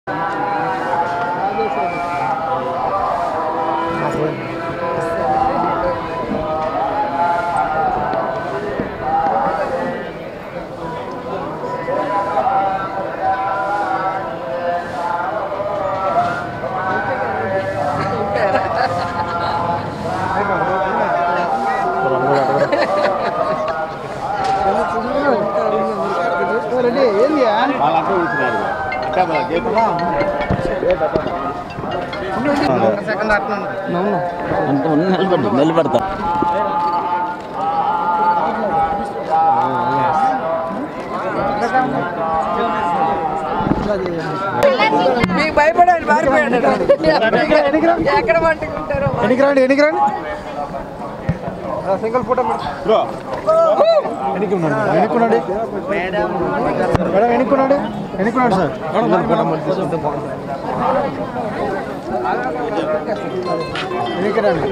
నిలబడతా మీకు భయపడాలి మారిపోయాడు ఎక్కడ పట్టుకుంటారో ఎనికి రండి సింగిల్ ఫోటో ఎన్నుకున్నాడు మేడం ఎన్నుకున్నాడు సార్ ఎన్నికరండి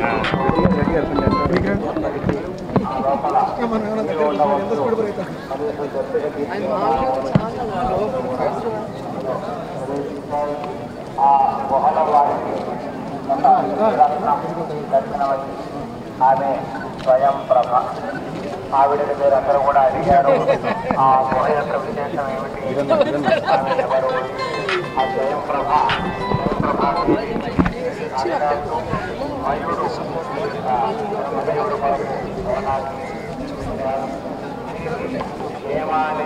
ఆమె స్వయం ప్రభ ఆవిడని మీరు అందరూ కూడా అడిగారు. ఆ గుహ యొక్క విశేషం ఏమిటి, ఆమె ఎవరు? ఆ స్వయం ప్రభ మయూరు ఏమానే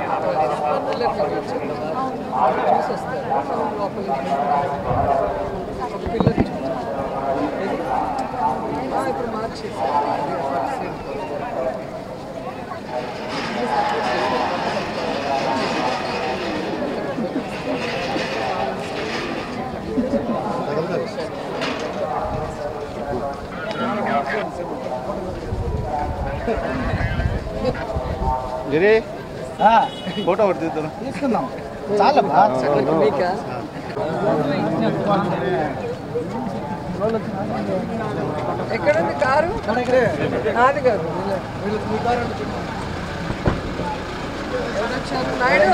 ఇప్పుడు మార్చేసి ఫోటో ఒకటి తీసుకుందాం చాలా ఎక్కడుంది కారు? నాది కాదు. నాయుడు